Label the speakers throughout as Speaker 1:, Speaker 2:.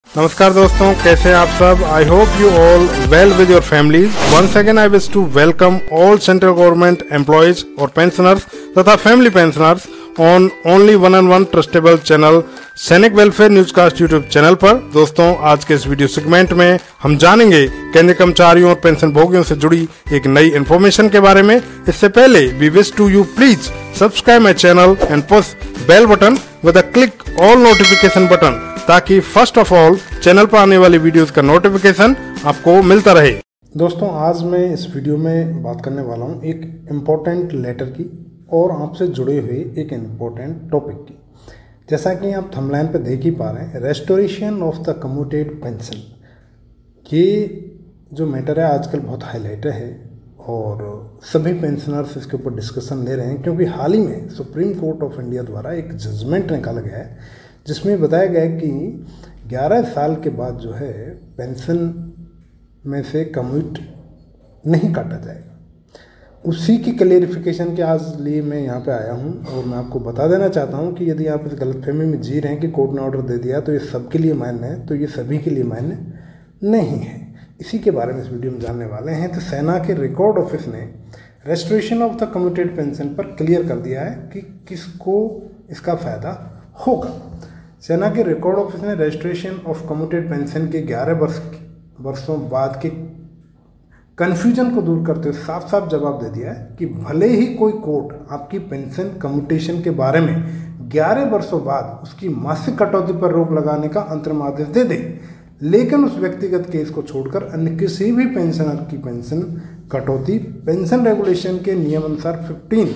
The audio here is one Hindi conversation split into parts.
Speaker 1: नमस्कार दोस्तों, कैसे हैं आप सब। I hope you all well with your families. Once again I wish to welcome all central government employees और पेंशनर्स तथा family pensioners on only one and one trustable channel Sainik welfare newscast YouTube channel पर। दोस्तों, आज के इस वीडियो सेगमेंट में हम जानेंगे केंद्रीय कर्मचारियों और पेंशन भोगियों से जुड़ी एक नई इन्फॉर्मेशन के बारे में। इससे पहले we wish to you please subscribe my channel and push bell button with a click all notification button, ताकि फर्स्ट ऑफ ऑल चैनल पर आने वाली वीडियोस का नोटिफिकेशन आपको मिलता रहे। दोस्तों, आज मैं इस वीडियो में बात करने वाला हूं एक इम्पोर्टेंट लेटर की और आपसे जुड़े हुए एक इम्पोर्टेंट टॉपिक की। जैसा कि आप थंबनेल पे देख ही पा रहे हैं, restoration of the commuted pension, ये जो मैटर है आजकल बहुत हाईलाइटेड है और सभी पेंशनर्स इसके ऊपर डिस्कशन ले रहे हैं, क्योंकि हाल ही में सुप्रीम कोर्ट ऑफ इंडिया द्वारा एक जजमेंट निकाला गया है जिसमें बताया गया है कि 11 साल के बाद जो है पेंशन में से कम्यूट नहीं काटा जाएगा। उसी की क्लेरिफिकेशन के आज लिए मैं यहाँ पे आया हूँ और मैं आपको बता देना चाहता हूँ कि यदि आप इस गलतफहमी में जी रहे हैं कि कोर्ट ने ऑर्डर दे दिया तो ये सबके लिए मान्य है, तो ये सभी के लिए मान्य नहीं है। इसी के बारे में इस वीडियो में जानने वाले हैं। तो सेना के रिकॉर्ड ऑफिस ने restoration of the commuted pension पर क्लियर कर दिया है कि किसको इसका फ़ायदा होगा। सेना के रिकॉर्ड ऑफिस ने रेस्टोरेशन ऑफ कम्यूटेड पेंशन के 11 वर्षों बाद के कन्फ्यूजन को दूर करते हुए साफ साफ जवाब दे दिया है कि भले ही कोई कोर्ट आपकी पेंशन कम्यूटेशन के बारे में 11 वर्षों बाद उसकी मासिक कटौती पर रोक लगाने का अंतरिम आदेश दे दे, लेकिन उस व्यक्तिगत केस को छोड़कर अन्य किसी भी पेंशनर की पेंशन कटौती पेंशन रेगुलेशन के नियमानुसार 15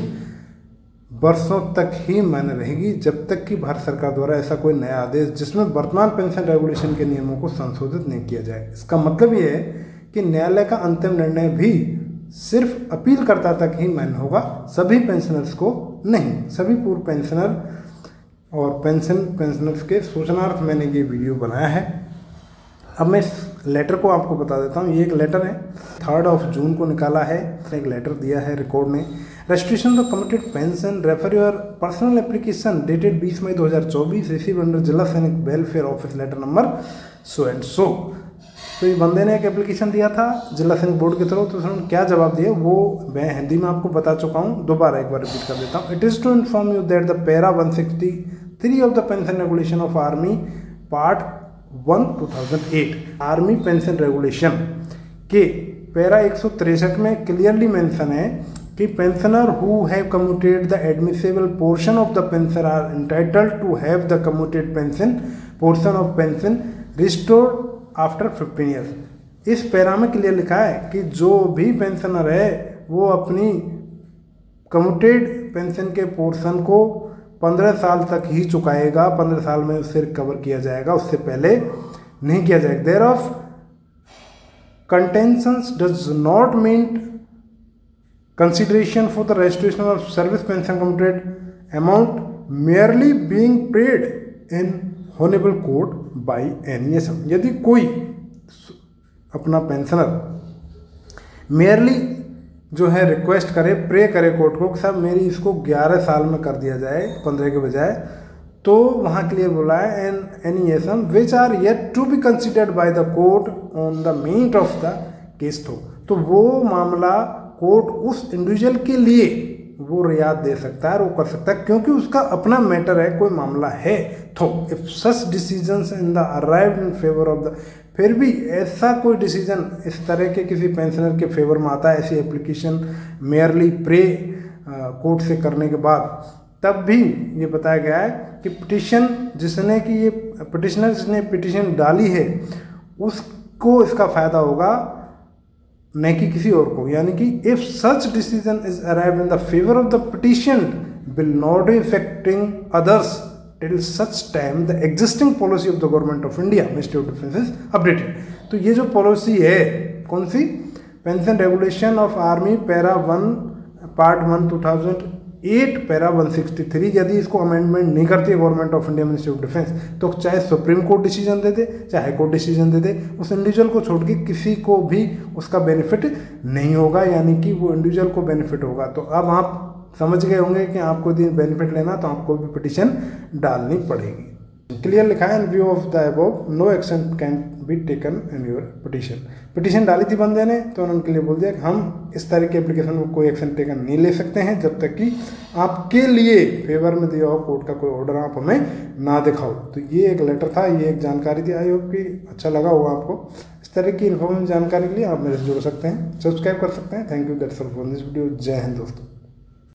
Speaker 1: वर्षों तक ही मान्य रहेगी, जब तक कि भारत सरकार द्वारा ऐसा कोई नया आदेश जिसमें वर्तमान पेंशन रेगुलेशन के नियमों को संशोधित नहीं किया जाए। इसका मतलब ये है कि न्यायालय का अंतिम निर्णय भी सिर्फ अपीलकर्ता तक ही मान्य होगा, सभी पेंशनर्स को नहीं। सभी पूर्व पेंशनर और पेंशनर्स के सूचनार्थ मैंने ये वीडियो बनाया है। अब मैं इस लेटर को आपको बता देता हूँ। ये एक लेटर है, 3 जून को निकाला है। एक लेटर दिया है रिकॉर्ड ने। Restriction of commuted pension refer your personal application dated 20 May 2024 receive under Zila Sainik welfare office letter number so and so. तो ये बंदे ने एक एप्लीकेशन दिया था जिला सैनिक बोर्ड के थ्रू। तो उन्होंने क्या जवाब दिया वो मैं हिंदी में आपको बता चुका हूँ, दोबारा एक बार रिपीट कर देता हूँ। It is to inform you that the para 163 of the pension regulation of army part 1 2008 army pension regulation के पैरा 163 में क्लियरली मेंशन है कि pensioner who have commuted the admissible portion of the pension are entitled to have the commuted pension portion of pension restored after 15 years. इस पैरा में क्लियर लिखा है कि जो भी पेंशनर है वो अपनी कम्यूटेड पेंशन के पोर्शन को 15 साल तक ही चुकाएगा। 15 साल में उससे रिकवर किया जाएगा, उससे पहले नहीं किया जाएगा। Thereof contentions does not mean consideration for the restoration of service pension commuted amount merely being paid in honorable court by NESM। यदि कोई अपना पेंशनर मेयरली जो है रिक्वेस्ट करे, प्रे करे कोर्ट को कि साहब मेरी इसको 11 साल में कर दिया जाए 15 के बजाय, तो वहाँ क्लियर बोला है NESM which are yet to be considered by the court on the merit of the case through. तो वो मामला कोर्ट उस इंडिविजुअल के लिए वो रियायत दे सकता है, वो कर सकता है, क्योंकि उसका अपना मैटर है, कोई मामला है। तो if such decisions in the arrived in favour of the, फिर भी ऐसा कोई डिसीजन इस तरह के किसी पेंशनर के फेवर में आता है, ऐसी एप्लीकेशन मेयरली प्रे कोर्ट से करने के बाद, तब भी ये बताया गया है कि पिटिशन जिसने कि ये पिटिशनर जिसने पिटिशन डाली है उसको इसका फ़ायदा होगा, न कि किसी और को। यानी कि if such decision is arrived in the favour of the petition will not be affecting others till such time the existing policy of the government of India ministry of defence is updated. तो ये जो पॉलिसी है, कौन सी, pension regulation of army para 1 part 1 2008 para 163, यदि इसको अमेंडमेंट नहीं करती है government of India ministry of defence, तो चाहे सुप्रीम कोर्ट डिसीजन दे दे चाहे हाई कोर्ट डिसीजन दे दे, उस इंडिविजुअल को छोड़ के किसी को भी उसका बेनिफिट नहीं होगा, यानी कि वो इंडिविजुअल को बेनिफिट होगा। तो अब आप समझ गए होंगे कि आपको यदि बेनिफिट लेना तो आपको भी पिटिशन डालनी पड़ेगी। क्लियर लिखा है in view of the above no action can be taken in your petition डाली थी बंदे ने, तो उन्होंने क्लियर बोल दिया कि हम इस तरह की एप्लीकेशन में कोई एक्शन टेकन नहीं ले सकते हैं जब तक कि आपके लिए फेवर में दिया हो कोर्ट का कोई ऑर्डर आप हमें ना दिखाओ। तो ये एक लेटर था, ये एक जानकारी थी। आई होप कि अच्छा लगा होगा आपको। इस तरह की इन्फॉर्मेशन जानकारी के लिए आप मेरे से जुड़ सकते हैं, सब्सक्राइब कर सकते हैं। Thank you, that's all for this video. जय हिंद दोस्तों।